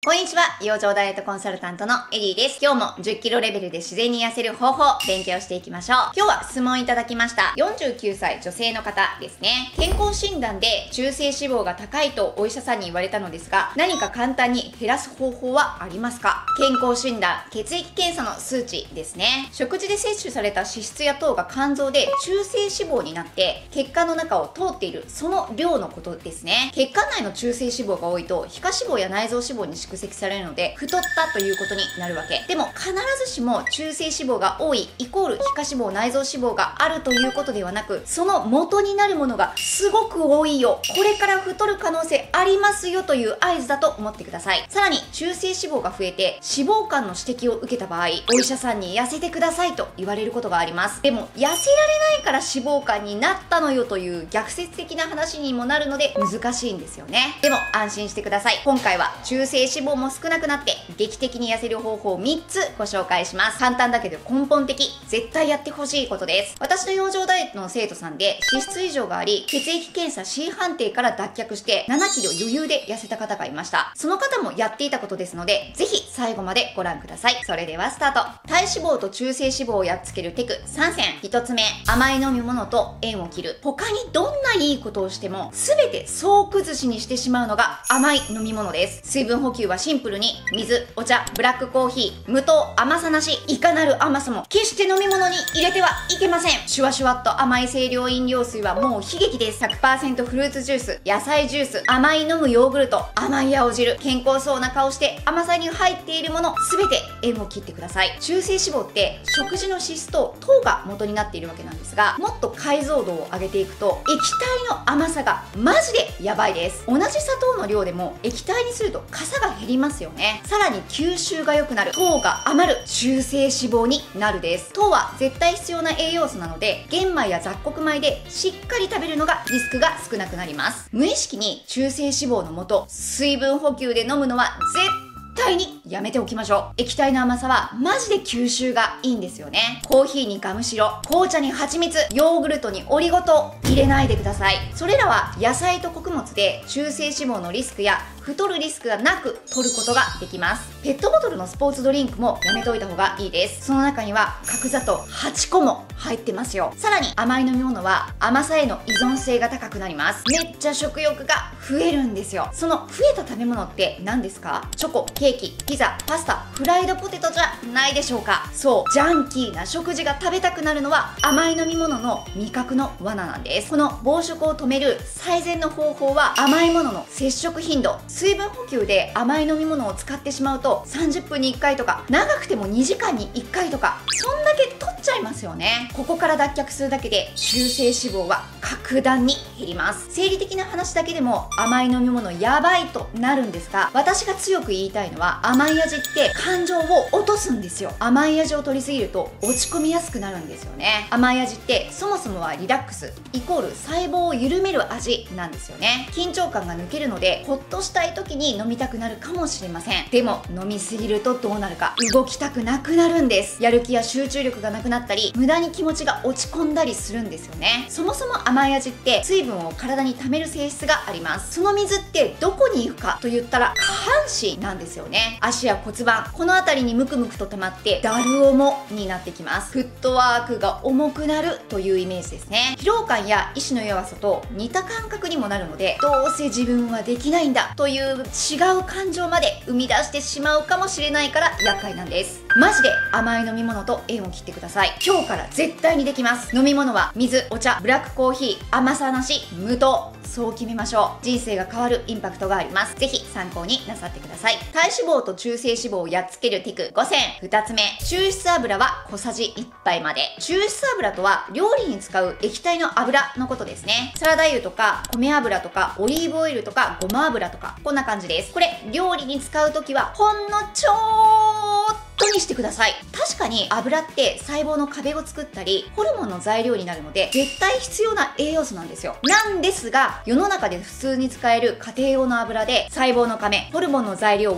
こんにちは、養生ダイエットコンサルタントのエリーです。今日も10キロレベルで自然に痩せる方法、勉強していきましょう。今日は質問いただきました。49歳女性の方ですね。健康診断で中性脂肪が高いとお医者さんに言われたのですが、何か簡単に減らす方法はありますか？健康診断、血液検査の数値ですね。食事で摂取された脂質や糖が肝臓で中性脂肪になって血管の中を通っているその量のことですね。血管内の中性脂肪が多いと皮下脂肪や内臓脂肪に蓄積されるので太ったということになるわけでも、必ずしも中性脂肪が多いイコール皮下脂肪内臓脂肪があるということではなく、その元になるものがすごく多いよ、これから太る可能性ありますよという合図だと思ってください。さらに中性脂肪が増えて脂肪肝の指摘を受けた場合、お医者さんに痩せてくださいと言われることがあります。でも痩せられないから脂肪肝になったのよという逆説的な話にもなるので難しいんですよね。でも安心してください。今回は中性脂肪も少なくなって劇的に痩せる方法を3つご紹介します。簡単だけど根本的、絶対やってほしいことです。私の養生ダイエットの生徒さんで脂質異常があり、血液検査 C 判定から脱却して7キロ余裕で痩せた方がいました。その方もやっていたことですので、ぜひ最後までご覧ください。それではスタート。体脂肪と中性脂肪をやっつけるテク3選。1つ目、甘い飲み物と縁を切る。他にどんないいことをしても全て総崩しにしてしまうのが甘い飲み物です。水分補給はシンプルに水、お茶、ブラックコーヒー、無糖、甘さなし、いかなる甘さも決して飲み物に入れてはいけません。シュワシュワっと甘い清涼飲料水はもう悲劇です。 100% フルーツジュース、野菜ジュース、甘い飲むヨーグルト、甘い青汁、健康そうな顔して甘さに入っているもの全て縁を切ってください。中性脂肪って食事の脂質と糖が元になっているわけなんですが、もっと解像度を上げていくと液体の甘さがマジでやばいです。同じ砂糖の量でも液体にするとかさが減りますよね。さらに吸収が良くなる、糖が余る中性脂肪になるです。糖は絶対必要な栄養素なので、玄米や雑穀米でしっかり食べるのがリスクが少なくなります。無意識に中性脂肪の元、水分補給で飲むのは絶対にやめておきましょう。液体の甘さはマジで吸収がいいんですよね。コーヒーにガムシロ、紅茶に蜂蜜、ヨーグルトにオリゴ糖入れないでください。それらは野菜と穀物で中性脂肪のリスクや太るリスクがなく取ることができます。ペットボトルのスポーツドリンクもやめておいた方がいいです。その中には角砂糖8個も入ってますよ。さらに甘い飲み物は甘さへの依存性が高くなります。めっちゃ食欲が増えるんですよ。その増えた食べ物って何ですか？チョコ、ケーキ、ピザ、パスタ、フライドポテトじゃないでしょうか。そう、ジャンキーな食事が食べたくなるのは甘い飲み物の味覚の罠なんです。この暴食を止める最善の方法は甘いものの摂食頻度。水分補給で甘い飲み物を使ってしまうと30分に1回とか、長くても2時間に1回とか、そんだけ取っちゃいますよね。ここから脱却するだけで中性脂肪は格段に減ります。生理的な話だけでも甘い飲み物やばいとなるんですが、私が強く言いたいのは、甘い味って感情を落とすんですよ。甘い味を取りすぎると落ち込みやすくなるんですよね。甘い味ってそもそもはリラックスイコール細胞を緩める味なんですよね。緊張感が抜けるので、ほっとしたい時に飲みたくなるかもしれません。でも飲みすぎるとどうなるか、動きたくなくなるんです。やる気や集中力がなくなったり、無駄に気持ちが落ち込んだりするんですよね。そもそも甘い味って水分を体に溜める性質があります。その水ってどこに行くかと言ったら下半身なんですよね。足や骨盤、この辺りにムクムクと溜まってだる重になってきます。フットワークが重くなるというイメージですね。疲労感や意志の弱さと似た感覚にもなるので、どうせ自分はできないんだという違う感情まで生み出してしまうかもしれないから厄介なんです。マジで甘い飲み物と縁を切ってください。今日から絶対にできます。飲み物は水、お茶、ブラックコーヒー、甘さなし、無糖、そう決めましょう。人生が変わるインパクトがあります。ぜひ参考になさってください。体脂肪と中性脂肪をやっつけるテク5選。2つ目、抽出油は小さじ1杯まで。抽出油とは料理に使う液体の油のことですね。サラダ油とか米油とかオリーブオイルとかごま油とか、こんな感じです。これ料理に使うときはほんのちょーっとにしてください。確かに油って細胞の壁を作ったりホルモンの材料になるので絶対必要な栄養素なんですよ。なんですが、世の中で普通に使える家庭用の油で細胞の壁、ホルモンの材料を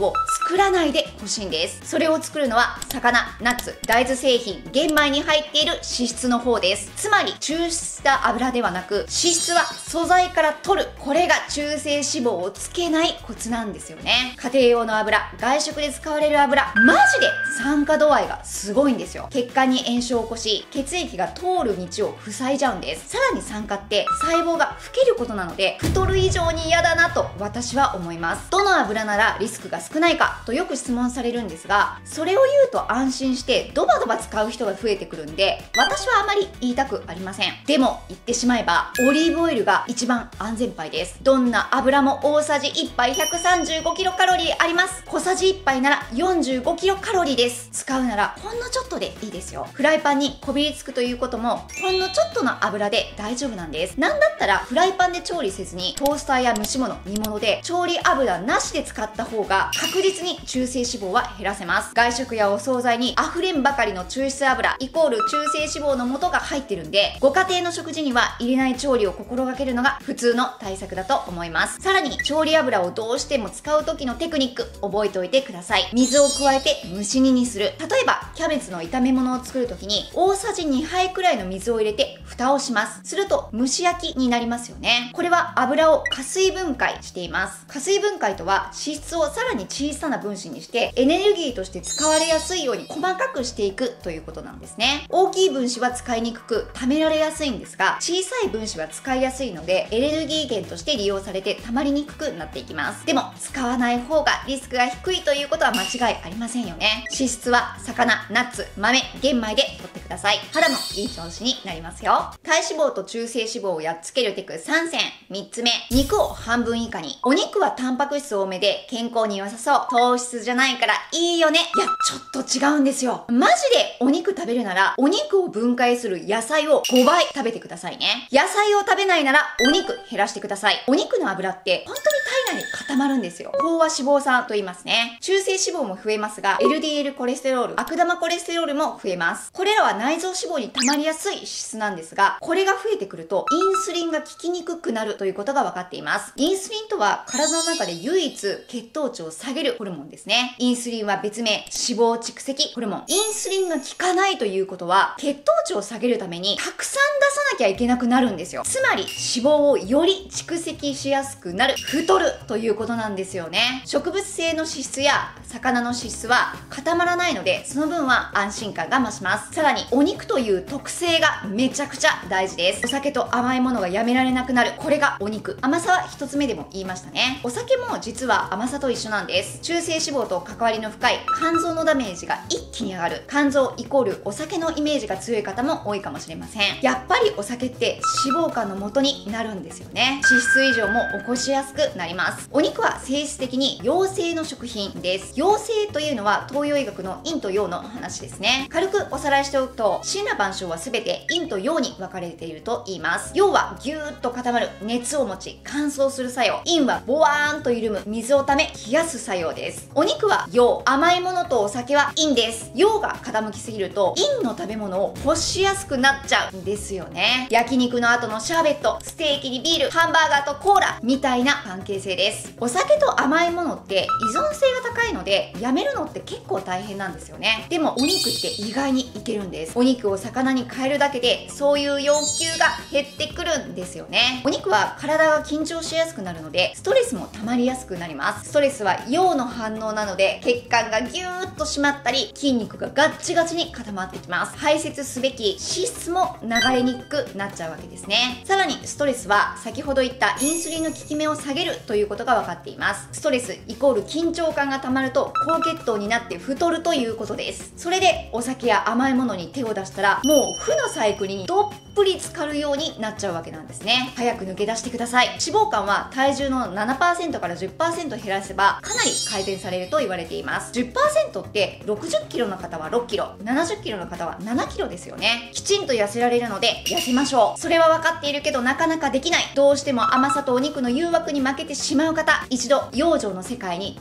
作らないでほしいんです。それを作るのは魚、ナッツ、大豆製品、玄米に入っている脂質の方です。つまり抽出した油ではなく、脂質は素材から取る。これが中性脂肪をつけないコツなんですよね。家庭用の油、外食で使われる油、マジで酸化度合いがすごいんですよ。血管に炎症を起こし、血液が通る道を塞いじゃうんです。さらに酸化って細胞が老けることなので、太る以上に嫌だなと私は思います。どの油ならリスクが少ないかとよく質問されるんですが、それを言うと安心してドバドバ使う人が増えてくるんで、私はあまり言いたくありません。でも言ってしまえば、オリーブオイルが一番安全牌です。どんな油も大さじ1杯135キロカロリーあります。小さじ1杯なら45キロカロリーです。使うならほんのちょっとでいいですよ。フライパンにこびりつくということも、ほんのちょっとの油で大丈夫なんです。なんだったらフライパンで調理せずに、トースターや蒸し物、煮物で調理油なしで使った方が確実に中性脂肪は減らせます。外食やお惣菜に溢れんばかりの抽出油イコール中性脂肪の素が入ってるんで、ご家庭の食事には入れない調理を心がけるのが普通の対策だと思います。さらに調理油をどうしても使う時のテクニック覚えておいてください。水を加えて蒸し煮にする。例えばキャベツの炒め物を作る時に大さじ2杯くらいの水を入れて蓋をします。すると蒸し焼きになりますよね。これは油を加水分解しています。加水分解とは脂質をさらに小さな分子にしてエネルギーとして使われやすいように細かくしていくということなんですね。大きい分子は使いにくく溜められやすいんですが、小さい分子は使いやすいのでエネルギー源として利用されて溜まりにくくなっていきます。でも使わない方がリスクが低いということは間違いありませんよね。脂質は魚、ナッツ、豆、玄米で取ってください。肌もいい調子になりますよ。体脂肪と中性脂肪をやっつけるテク3選。3つ目、肉を半分以下に。お肉はタンパク質多めで健康に良さそう。糖質じゃないからいいよね。いや、ちょっと違うんですよ。マジでお肉食べるならお肉を分解する野菜を5倍食べてくださいね。野菜を食べないならお肉減らしてください。お肉の脂って本当に体内に固まるんですよ。飽和脂肪酸と言いますね。中性脂肪も増えますが、LDL コレステロール、悪玉コレステロールも増えます。これらは内臓脂肪に溜まりやすい脂質なんですが、これが増えてくるとインスリンが効きにくくなるということが分かっています。インスリンとは体の中で唯一血糖値を下げるホルモンですね。インスリンは別名脂肪蓄積ホルモン。インスリンが効かないということは、血糖値を下げるためにたくさん出さなきゃいけなくなるんですよ。つまり脂肪をより蓄積しやすくなる、太るということなんですよね。植物性の脂質や魚の脂質は固まらないので、その分は安心感が増します。さらにお肉という特性がめちゃくちゃ大事です。お酒と甘いものがやめられなくなる。これがお肉。甘さは一つ目でも言いましたね。お酒も実は甘さと一緒なんです。中性脂肪と関わりの深い肝臓のダメージが一気に上がる。肝臓イコールお酒のイメージが強い方も多いかもしれません。やっぱりお酒って脂肪肝の元になるんですよね。脂質異常も起こしやすくなります。お肉は性質的に陽性の食品です。陽性というのは東洋医学の陰と陽の話ですね。軽くおさらいしておくと、森羅万象は全て陰と陽に分かれていると言います。陽はぎゅーっと固まる、熱を持ち乾燥する作用。陰はボワーンと緩む、水をため冷やす作用です。お肉は陽、甘いものとお酒は陰です。陽が傾きすぎると陰の食べ物を欲しやすくなっちゃうんですよね。焼肉の後のシャーベット、ステーキにビール、ハンバーガーとコーラみたいな関係性です。お酒と甘いものって依存性が高いので、やめるのって結構大変なんですよね。でもお肉って意外にいけるんです。お肉を魚に変えるだけでそういう欲求が減ってくるんですよね。お肉は体が緊張しやすくなるので、ストレスも溜まりやすくなります。ストレスは陽の反応なので、血管がギューッと締まったり、筋肉がガッチガチに固まってきます。排泄すべき脂質も流れにくくなっちゃうわけですね。さらにストレスは先ほど言ったインスリンの効き目を下げるということが分かっています。ストレスイコール緊張感が溜まると高血糖になって太るということです。それでお酒や甘いものに手を出したら、もう負のサイクルにどっぷり浸かるようになっちゃうわけなんですね。早く抜け出してください。脂肪肝は体重の 7% から 10% 減らせばかなり改善されると言われています。 10% って60キロの方は6キロ、70キロの方は7キロですよね。きちんと痩せられるので痩せましょう。それは分かっているけどなかなかできない、どうしても甘さとお肉の誘惑に負けてしまう方、一度養生の世界にどっ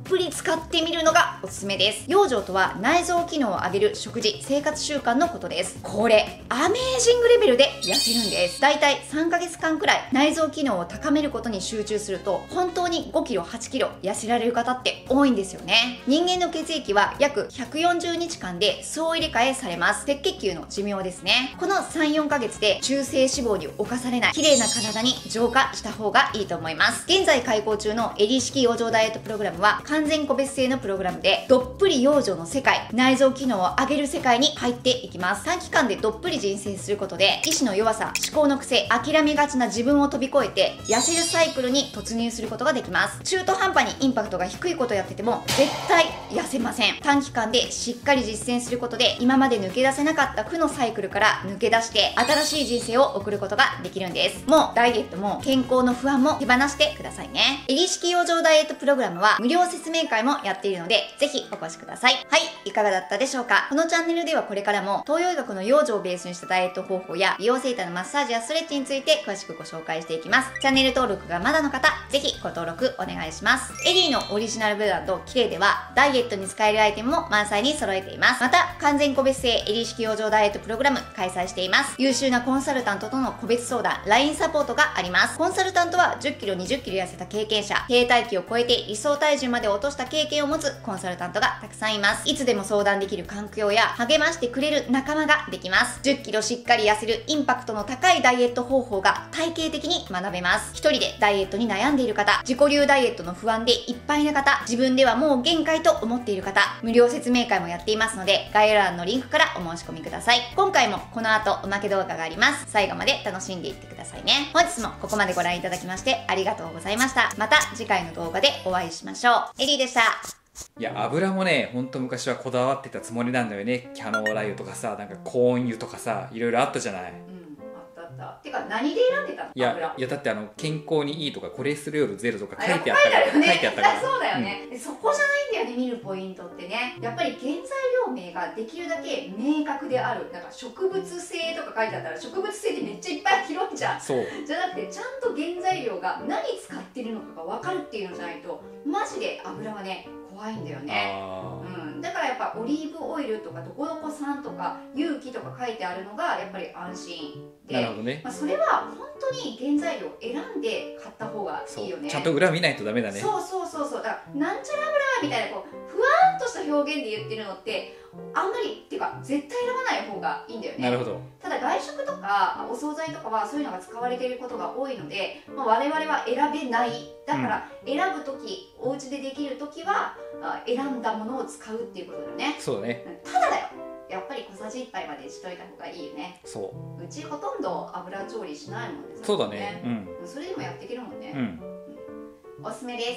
ぷり使ってみるのがおすすめです。養生とは内臓機能を上げる食事生活習慣のことです。これアメージングレベルで痩せるんです。だいたい3ヶ月間くらい内臓機能を高めることに集中すると本当に5キロ8キロ痩せられる方って多いんですよね。人間の血液は約140日間で総入れ替えされます。赤血球の寿命ですね。この 3,4 ヶ月で中性脂肪に侵されない綺麗な体に浄化した方がいいと思います。現在開講中のエリ式養生ダイエットプログラムは完全個別性のプログラムでどっぷり養生の世界、内臓機能を上げる世界に入っていきます。短期間でどっぷり人生することで意志の弱さ、思考の癖、諦めがちな自分を飛び越えて痩せるサイクルに突入することができます。中途半端にインパクトが低いことをやってても絶対痩せません。短期間でしっかり実践することで今まで抜け出せなかった負のサイクルから抜け出して新しい人生を送ることができるんです。もうダイエットも健康の不安も手放してくださいね。エリ式養生ダイエットプログラムは無料説明会もやっているのでぜひお越しください。はい、いかがだったでしょうか。このチャンネルではこれからも東洋医学の養生をベースにしたダイエット方法や美容整体のマッサージやストレッチについて詳しくご紹介していきます。チャンネル登録がまだの方ぜひご登録お願いします。エリーのオリジナルブランドキレイではダイエットに使えるアイテムも満載に揃えています。また完全個別性エリ式養生ダイエットプログラム開催しています。優秀なコンサルタントとの個別相談 LINE サポートがあります。コンサルタントは10キロ20キロ痩せた経験者、停滞期を超えて理想体重まで落とした経験を持つコンサルタントがたくさんいます。いつでも相談できる環境や励ましてくれる仲間ができます。10キロしっかり痩せるインパクトの高いダイエット方法が体系的に学べます。一人でダイエットに悩んでいる方、自己流ダイエットの不安でいっぱいな方、自分ではもう限界と思っている方、無料説明会もやっていますので概要欄のリンクからお申し込みください。今回もこの後おまけ動画があります。最後まで楽しんでいってくださいね。本日もここまでご覧いただきましてありがとうございました。また次回の動画でお会いしましょう。エリーでした。 いや、油もね、ほんと昔はこだわってたつもりなんだよね。キャノーラ油とかさ、なんかコーン油とかさ、いろいろあったじゃない。 てか何で選んでたの？ いやだって健康にいいとかコレステロールゼロとか書いてあったから書いてあったから。 そうだよね、そこじゃないんだよね、見るポイントってね。やっぱり原材料名ができるだけ明確である。なんか植物性とか書いてあったら植物性でめっちゃいっぱい拾うんじゃん。 そうじゃなくてちゃんと原材料が何使ってるのかが分かるっていうのじゃないとマジで油はね怖いんだよね。だからやっぱオリーブオイルとかどこどこ産とか有機とか書いてあるのがやっぱり安心で、 なるほどね。 それは本当に原材料選んで買った方がいいよね。 ちゃんと裏見ないとダメだね。 そうだからなんちゃら油みたいなこうふわんとした表現で言ってるのってあんまりっていうか絶対選ばない方がいいんだよね。 なるほど。 ただ外食とかお惣菜とかはそういうのが使われていることが多いので、我々は選べない。だから選ぶ時、お家でできる時は選んだものを使うっていうことだよね。 そうだね。 ただだよ、やっぱり小さじ1杯までしといた方がいいよね。 そうちほとんど油調理しないもんね。 そうだね。 それでもやっていけるもんね。おすすめです。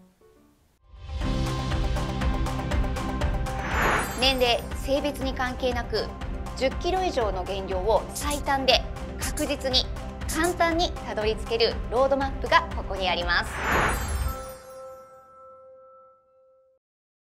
年齢、性別に関係なく10キロ以上の減量を最短で確実に簡単にたどり着けるロードマップがここにあります。